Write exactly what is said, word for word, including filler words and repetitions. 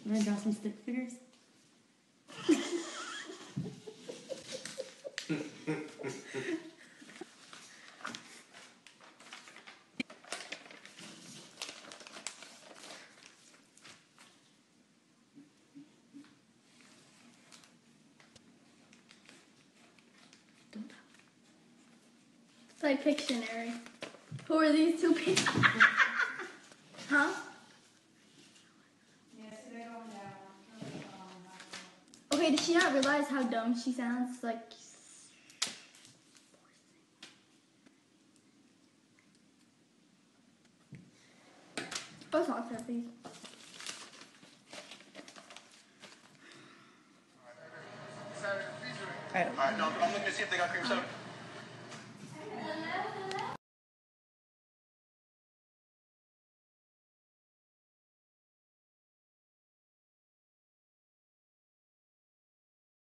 I'm gonna draw some stick figures. It's like Pictionary. Who are these two people? Huh? Okay, did she not realize how dumb she sounds? Like, go talk to her, please. Alright, no, I'm looking to see if they got cream soda.